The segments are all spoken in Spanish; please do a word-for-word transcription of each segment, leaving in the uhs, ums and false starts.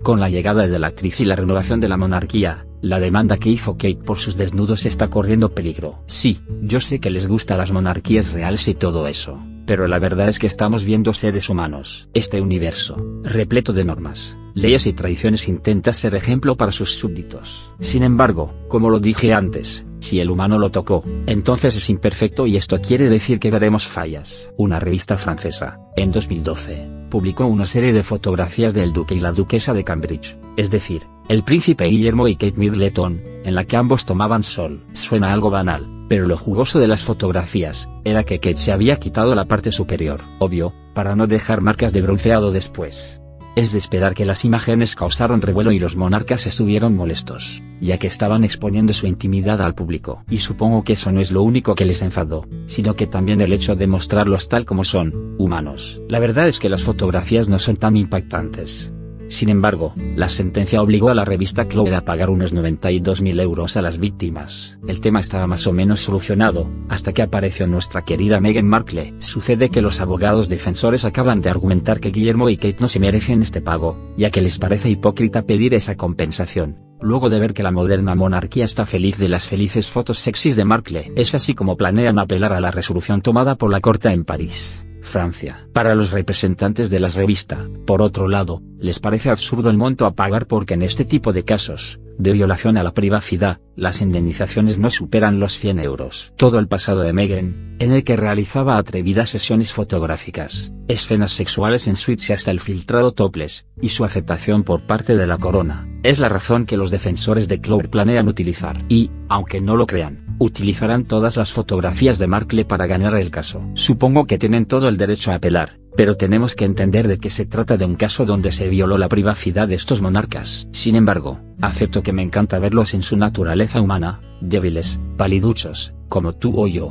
Con la llegada de la actriz y la renovación de la monarquía, la demanda que hizo Kate por sus desnudos está corriendo peligro. Sí, yo sé que les gustan las monarquías reales y todo eso, pero la verdad es que estamos viendo seres humanos. Este universo, repleto de normas, leyes y tradiciones, intenta ser ejemplo para sus súbditos. Sin embargo, como lo dije antes, si el humano lo tocó, entonces es imperfecto y esto quiere decir que veremos fallas. Una revista francesa, en dos mil doce, publicó una serie de fotografías del duque y la duquesa de Cambridge, es decir, el príncipe Guillermo y Kate Middleton, en la que ambos tomaban sol. Suena algo banal, pero lo jugoso de las fotografías era que Kate se había quitado la parte superior, obvio, para no dejar marcas de bronceado después. Es de esperar que las imágenes causaron revuelo y los monarcas estuvieron molestos, ya que estaban exponiendo su intimidad al público. Y supongo que eso no es lo único que les enfadó, sino que también el hecho de mostrarlos tal como son, humanos. La verdad es que las fotografías no son tan impactantes. Sin embargo, la sentencia obligó a la revista Clover a pagar unos noventa y dos mil euros a las víctimas. El tema estaba más o menos solucionado, hasta que apareció nuestra querida Meghan Markle. Sucede que los abogados defensores acaban de argumentar que Guillermo y Kate no se merecen este pago, ya que les parece hipócrita pedir esa compensación, luego de ver que la moderna monarquía está feliz de las felices fotos sexys de Markle. Es así como planean apelar a la resolución tomada por la Corte en París, Francia. Para los representantes de las revistas, por otro lado, les parece absurdo el monto a pagar porque en este tipo de casos, de violación a la privacidad, las indemnizaciones no superan los cien euros. Todo el pasado de Meghan, en el que realizaba atrevidas sesiones fotográficas, escenas sexuales en suites y hasta el filtrado topless, y su aceptación por parte de la corona, es la razón que los defensores de Clover planean utilizar. Y, aunque no lo crean, utilizarán todas las fotografías de Markle para ganar el caso. Supongo que tienen todo el derecho a apelar, pero tenemos que entender de que se trata de un caso donde se violó la privacidad de estos monarcas. Sin embargo, acepto que me encanta verlos en su naturaleza humana, débiles, paliduchos, como tú o yo.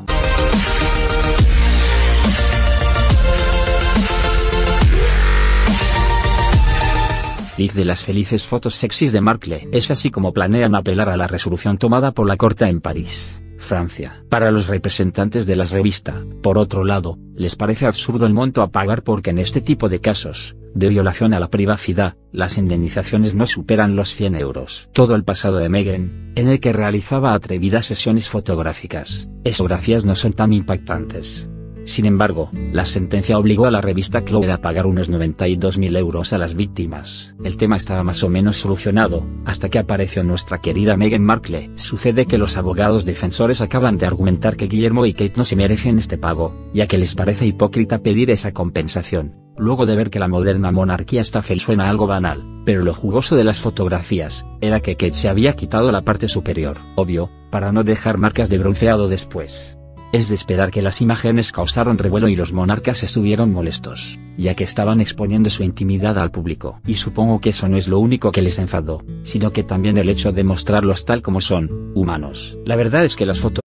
De las felices fotos sexys de Markle. Es así como planean apelar a la resolución tomada por la Corte en París, Francia. Para los representantes de las revistas, por otro lado, les parece absurdo el monto a pagar porque en este tipo de casos, de violación a la privacidad, las indemnizaciones no superan los cien euros. Todo el pasado de Meghan, en el que realizaba atrevidas sesiones fotográficas, esas fotografías no son tan impactantes. Sin embargo, la sentencia obligó a la revista Clover a pagar unos noventa y dos mil euros a las víctimas. El tema estaba más o menos solucionado, hasta que apareció nuestra querida Meghan Markle. Sucede que los abogados defensores acaban de argumentar que Guillermo y Kate no se merecen este pago, ya que les parece hipócrita pedir esa compensación, luego de ver que la moderna monarquía está feliz. Suena algo banal, pero lo jugoso de las fotografías era que Kate se había quitado la parte superior, obvio, para no dejar marcas de bronceado después. Es de esperar que las imágenes causaron revuelo y los monarcas estuvieron molestos, ya que estaban exponiendo su intimidad al público. Y supongo que eso no es lo único que les enfadó, sino que también el hecho de mostrarlos tal como son, humanos. La verdad es que las fotos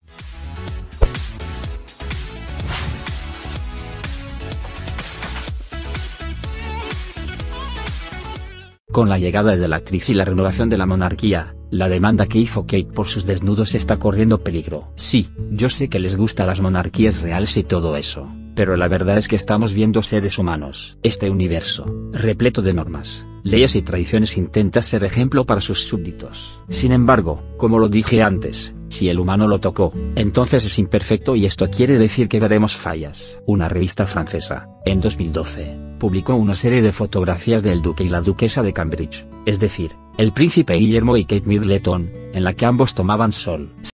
Con la llegada de la actriz y la renovación de la monarquía, la demanda que hizo Kate por sus desnudos está corriendo peligro. Sí, yo sé que les gustan las monarquías reales y todo eso, pero la verdad es que estamos viendo seres humanos. Este universo, repleto de normas, leyes y tradiciones, intenta ser ejemplo para sus súbditos. Sin embargo, como lo dije antes, si el humano lo tocó, entonces es imperfecto y esto quiere decir que veremos fallas. Una revista francesa, en dos mil doce, publicó una serie de fotografías del duque y la duquesa de Cambridge, es decir, el príncipe Guillermo y Kate Middleton, en la que ambos tomaban sol.